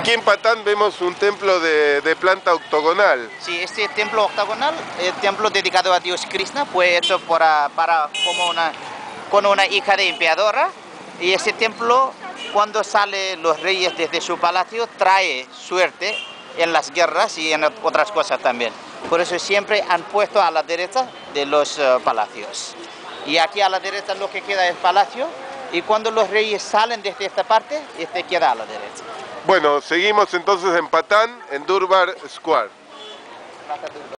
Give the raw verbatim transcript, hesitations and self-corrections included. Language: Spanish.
Aquí en Patán vemos un templo de, de planta octogonal. Sí, este templo octogonal, el templo dedicado a Dios Krishna, fue hecho para, para como una, con una hija de emperadora. Y ese templo, cuando salen los reyes desde su palacio, trae suerte en las guerras y en otras cosas también. Por eso siempre han puesto a la derecha de los uh, palacios. Y aquí a la derecha lo que queda es palacio. Y cuando los reyes salen desde esta parte, este queda a la derecha. Bueno, seguimos entonces en Patán, en Durbar Square.